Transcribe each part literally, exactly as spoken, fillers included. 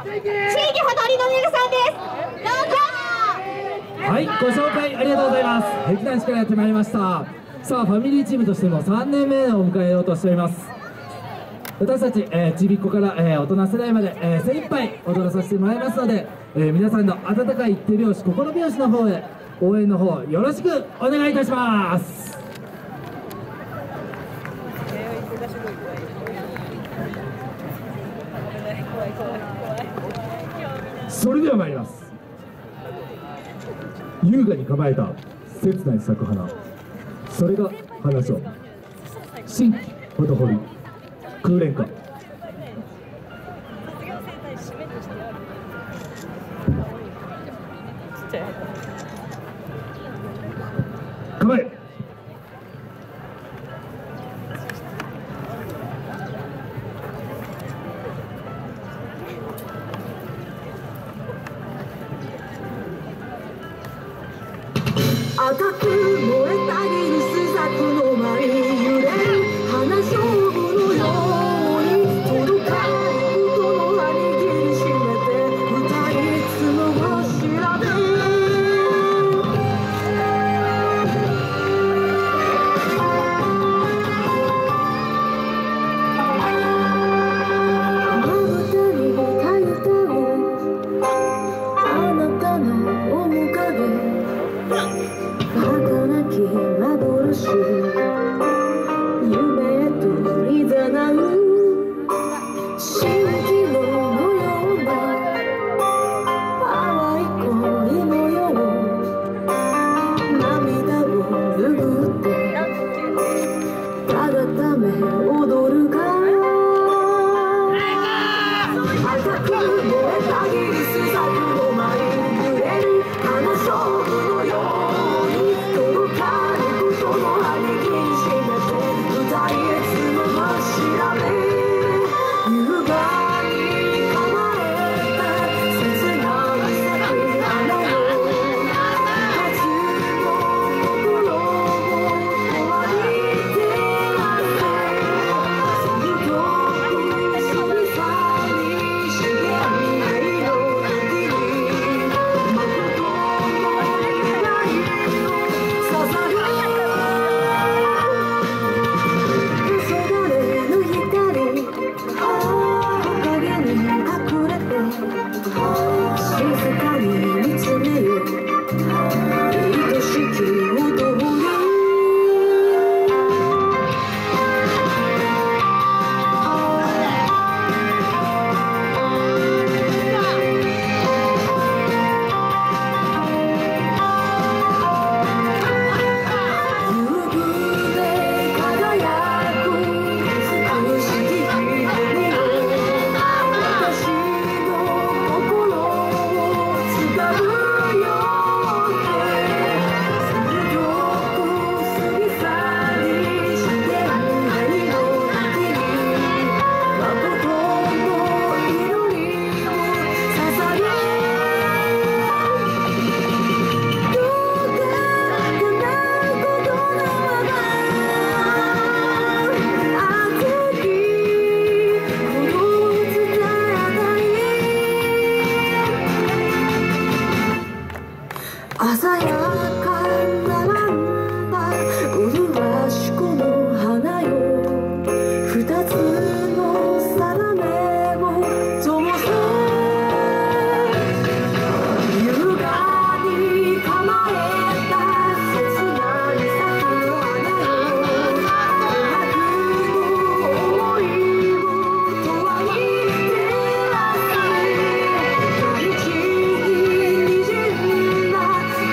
ほとりの皆さんです。どうぞ。 はい、ご紹介ありがとうございます。劇団四からやってまいりました。さあ、ファミリーチームとしてもさんねんめを迎えようとしております。私たち、えー、ちびっこから、えー、大人世代まで、えー、精一杯踊らさせてもらいますので、えー、皆さんの温かい手拍子、心拍子の方へ応援の方よろしくお願いいたします。それでは参ります。優雅に構えた切ない咲く花、それが花章、新規ほとほり空連歌。構え。 赤く燃えたぎる朱雀の舞い揺れる花勝負のように届かぬことの葉握りしめて歌い継ぐ柱でまぶたにたゆたうあなたの面影儚き幻夢へといざなう蜃気楼のような淡い恋模様涙を拭ってただため踊るが赤く燃えたぎる朱雀の舞い揺れる花勝負のように鮮やかな並んだ麗しこの花よ二つの定めを灯せ優雅に構えた切なに咲く花よ琥珀の想いを永遠に照らす大地に滲んだ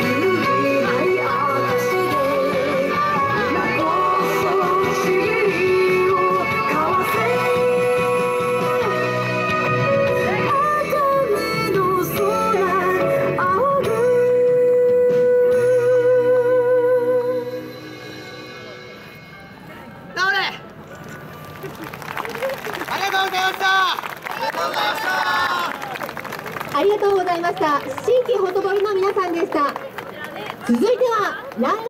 ありがとうございました。新規ほとぼりの皆さんでした。続いてはラン